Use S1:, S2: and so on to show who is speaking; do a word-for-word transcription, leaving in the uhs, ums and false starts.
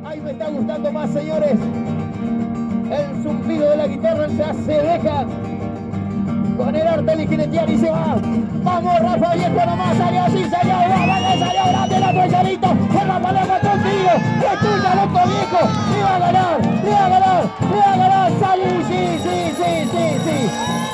S1: Ahí me está gustando más, señores. El zumbido de la guitarra ya se deja con el arte de jinetear y se va. Vamos, Rafa Viejo nomás, salió así, salió, vale, salió grande el otro Charito, con la palabra contigo, es tuya, loco viejo, le va a ganar, le va a ganar, le va a ganar, salí, sí, sí, sí, sí, sí.